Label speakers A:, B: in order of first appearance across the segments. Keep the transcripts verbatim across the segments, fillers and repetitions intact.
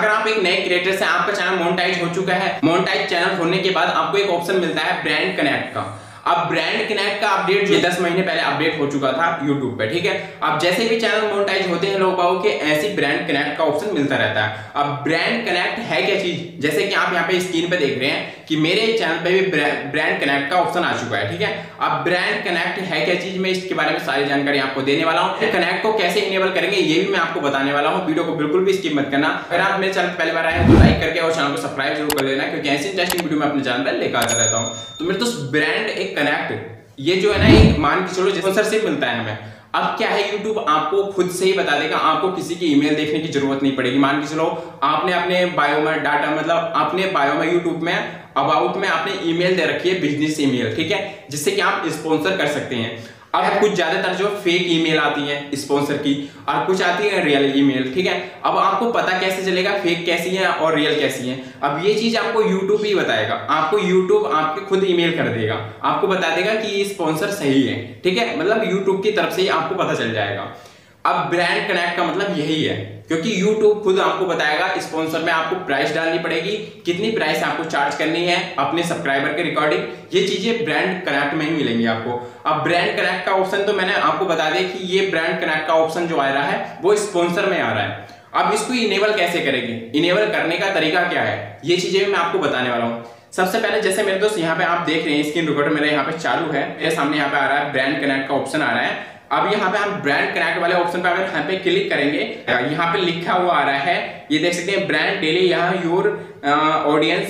A: अगर आप एक नए क्रिएटर से आपका चैनल मोनेटाइज हो चुका है, मोनेटाइज चैनल होने के बाद आपको एक ऑप्शन मिलता है ब्रांड कनेक्ट का। अब ब्रांड कनेक्ट का अपडेट जो दस महीने पहले अपडेट हो चुका था यूट्यूब पे, ठीक है। अब जैसे भी चैनल मोनेटाइज होते हैं लोग बागों के ऐसी ब्रांड कनेक्ट का ऑप्शन मिलता रहता है। अब ब्रांड कनेक्ट है क्या चीज, जैसे कि आप यहाँ पे स्क्रीन पे देख रहे हैं कि मेरे चैनल पे भी ब्रांड कनेक्ट का ऑप्शन आ चुका है, ठीक है। अब ब्रांड कनेक्ट है क्या चीज, मैं इसके बारे में सारी जानकारी आपको देने वाला हूँ। कनेक्ट को कैसे इनेबल करेंगे ये भी मैं आपको बताने वाला हूँ। वीडियो को बिल्कुल भी स्किप मत करना। अगर आप मेरे चैनल पहली बार आए हैं तो लाइक करके और चैनल को सब्सक्राइब जरूर कर लेना, क्योंकि ऐसी इंटरेस्टिंग वीडियो मैं अपने चैनल पर लेकर आता रहता हूँ। तो मेरे दोस्त ब्रांड एक कनेक्ट ये जो है ना, एक मान के चलो स्पॉन्सरशिप मिलता है हमें। अब क्या है, यूट्यूब आपको खुद से ही बता देगा, आपको किसी की ईमेल देखने की जरूरत नहीं पड़ेगी। मान के चलो आपने अपने बायो में डाटा मतलब अपने बायो में यूट्यूब में अबाउट में आपने ईमेल दे रखी है, बिजनेस ईमेल, ठीक है, जिससे कि आप स्पॉन्सर कर सकते हैं। अब कुछ ज्यादातर जो फेक ईमेल आती है स्पॉन्सर की और कुछ आती है रियल ईमेल, ठीक है। अब आपको पता कैसे चलेगा फेक कैसी है और रियल कैसी है, अब ये चीज आपको यूट्यूब ही बताएगा। आपको यूट्यूब आपके खुद ईमेल कर देगा, आपको बता देगा कि ये स्पॉन्सर सही है, ठीक है। मतलब यूट्यूब की तरफ से ही आपको पता चल जाएगा। अब ब्रांड कनेक्ट का मतलब यही है, क्योंकि YouTube खुद आपको बताएगा स्पॉन्सर में आपको प्राइस डालनी पड़ेगी, कितनी प्राइस आपको चार्ज करनी है अपने सब्सक्राइबर के रिकॉर्डिंग, ये चीजें ब्रांड कनेक्ट में ही मिलेंगी आपको। अब ब्रांड कनेक्ट का ऑप्शन तो मैंने आपको बता दिया कि ये ब्रांड कनेक्ट का ऑप्शन जो आ रहा है वो स्पॉन्सर में आ रहा है। अब इसको इनेबल कैसे करेंगे, इनेबल करने का तरीका क्या है, ये चीजें मैं आपको बताने वाला हूँ। सबसे पहले जैसे मेरे दोस्त यहाँ पे आप देख रहे हैं स्क्रीन रिकॉर्डर मेरे यहाँ पे चालू है, मेरे सामने यहाँ पे आ रहा है ब्रांड कनेक्ट का ऑप्शन आ रहा है। अब यहाँ पे हम ब्रांड कनेक्ट वाले ऑप्शन पे अगर यहाँ पे क्लिक करेंगे, यहाँ पे लिखा हुआ आ रहा है, ये देख सकते हैं ब्रांड डेली, यहाँ योर ऑडियंस,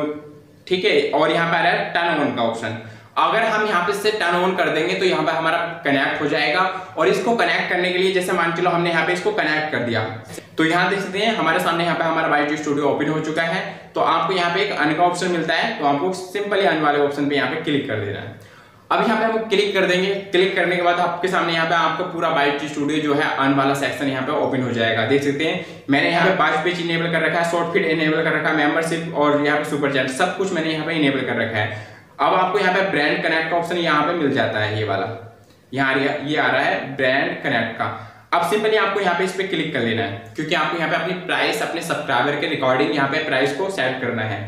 A: ठीक है। और यहाँ पे आ रहा है टर्न ऑन का ऑप्शन। अगर हम यहाँ पे से टर्न ऑन कर देंगे तो यहाँ पे हमारा कनेक्ट हो जाएगा। और इसको कनेक्ट करने के लिए जैसे मान चलो हमने यहाँ पे इसको कनेक्ट कर दिया, तो यहाँ देख सकते हैं हमारे सामने यहाँ पे हमारा वाईटी स्टूडियो ओपन हो चुका है। तो आपको यहाँ पे एक अन का ऑप्शन मिलता है, तो आपको सिंपली अन वाले ऑप्शन पे यहाँ पे क्लिक कर देना है। अब यहाँ पे हम क्लिक कर देंगे, क्लिक करने के बाद आपके सामने यहाँ पे आपका पूरा वाईटी स्टूडियो जो है अन वाला सेक्शन यहाँ पे ओपन हो जाएगा। देख सकते हैं मैंने यहाँ पे पांच पेज इनेबल कर रखा है, शॉर्ट फीड इनेबल कर रखा है, मेंबरशिप और यहाँ पे सुपर चैट सब कुछ मैंने यहाँ पे इनेबल कर रखा है। अब आपको यहाँ पे ब्रांड कनेक्ट का ऑप्शन यहाँ पे मिल जाता है, ये वाला यहाँ ये आ रहा है ब्रांड कनेक्ट का। अब सिंपली आपको यहाँ पे इस पे क्लिक कर लेना है, क्योंकि आपको यहाँ पे अपनी प्राइस अपने सब्सक्राइबर के रिकॉर्डिंग यहाँ पे प्राइस को सेट करना है।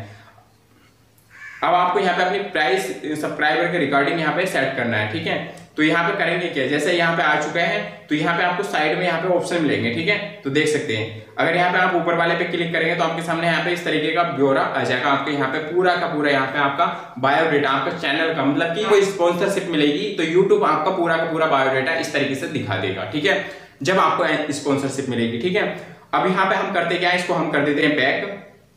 A: अब आपको यहाँ पे अपनी प्राइस सब्सक्राइबर के रिकॉर्डिंग यहाँ पे सेट करना है, ठीक है। तो यहाँ पे करेंगे क्या, जैसे यहाँ पे आ चुका है तो यहाँ पे आपको साइड में यहाँ पे ऑप्शन मिलेंगे, ठीक है। तो देख सकते हैं अगर यहाँ पे आप ऊपर वाले पे क्लिक करेंगे तो आपके सामने यहाँ पे इस तरीके का ब्यौरा आ जाएगा। आपके यहाँ पे पूरा का पूरा यहाँ पे आपका बायोडेटा आपका चैनल का, मतलब कि कोई स्पॉन्सरशिप मिलेगी तो यूट्यूब आपका पूरा का पूरा बायोडेटा इस तरीके से दिखा देगा, ठीक है, जब आपको स्पॉन्सरशिप मिलेगी, ठीक है। अब यहाँ पे हम करते क्या है, इसको हम कर देते हैं बैक।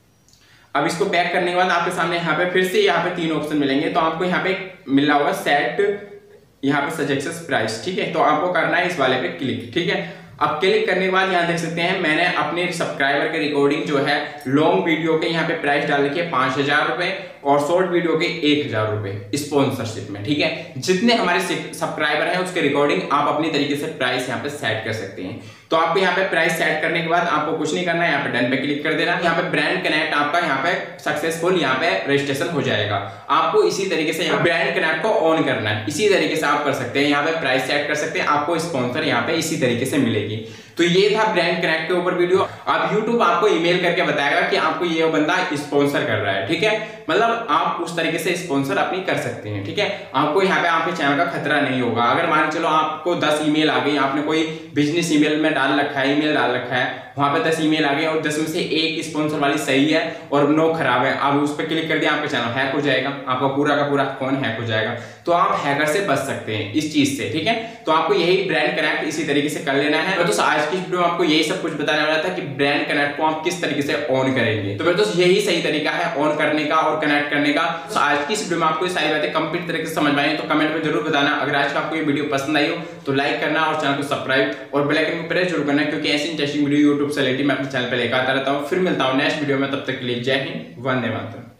A: अब इसको बैक करने के बाद आपके सामने यहाँ पे फिर से यहाँ पे तीन ऑप्शन मिलेंगे। तो आपको यहाँ पे मिल रहा होगा सेट यहाँ पे सजेस्ट प्राइस, ठीक है। तो आपको करना है इस वाले पे क्लिक, ठीक है। अब क्लिक करने के बाद यहाँ देख सकते हैं मैंने अपने सब्सक्राइबर के रिकॉर्डिंग जो है लॉन्ग वीडियो के यहाँ पे प्राइस डाल रखी है पांच हजार रुपए और शॉर्ट वीडियो के एक हजार रुपए स्पॉन्सरशिप में, ठीक है। जितने हमारे सब्सक्राइबर हैं उसके रिकॉर्डिंग आप अपनी तरीके से प्राइस यहाँ पे सेट कर सकते हैं। तो आपको यहाँ पे प्राइस सेट करने के बाद आपको कुछ नहीं करना है, यहाँ पे डन पे क्लिक कर देना। यहाँ पे ब्रांड कनेक्ट आपका यहाँ पे सक्सेसफुल यहाँ पे रजिस्ट्रेशन हो जाएगा। आपको इसी तरीके से यहाँ ब्रांड कनेक्ट को ऑन करना है, इसी तरीके से आप कर सकते हैं। यहाँ पे प्राइस सेट कर सकते हैं, आपको स्पॉन्सर यहाँ पे इसी तरीके से मिलेगी। तो ये था ब्रांड कनेक्ट के ऊपर वीडियो। अब यूट्यूब आपको ईमेल करके बताएगा कि आपको ये बंदा स्पॉन्सर कर रहा है, ठीक है। मतलब आप उस तरीके से स्पॉन्सर अपनी कर सकते हैं, ठीक है। आपको यहाँ पे आपके चैनल का खतरा नहीं होगा। अगर मान चलो आपको दस ईमेल आ गई, आपने कोई बिजनेस ईमेल में डाल रखा है, ईमेल डाल रखा है, वहां पे दस ईमेल आ गई और दस में से एक स्पॉन्सर वाली सही है और नौ खराब है, आप उस पर क्लिक कर दिया आपका चैनल हैक हो जाएगा, आपका पूरा का पूरा फोन हैक हो जाएगा। तो आप हैकर से बच सकते हैं इस चीज से, ठीक है। तो आपको यही ब्रांड कनेक्ट इसी तरीके से कर लेना है। तो आज की वीडियो में आपको यही सब कुछ बताने वाला था कि ब्रांड कनेक्ट को आप किस तरीके से ऑन करेंगे। तो दोस्तों यही सही तरीका है ऑन करने का और कनेक्ट करने का। तो आज की इस वीडियो में आपको ये सारी बातें कंप्लीट तरीके से समझ में आई तो कमेंट में जरूर बताना। अगर आज का आपको ये वीडियो पसंद आई हो तो लाइक करना और चैनल को सब्सक्राइब और बेल आइकन को प्रेस जरूर करना, क्योंकि ऐसी इंटरेस्टिंग वीडियो यूट्यूब से रिलेटेड मैं अपने चैनल पर लेकर आता रहता हूँ। फिर मिलता हूँ नेक्स्ट वीडियो में, तब तक के लिए जय हिंद, वंदे मातरम।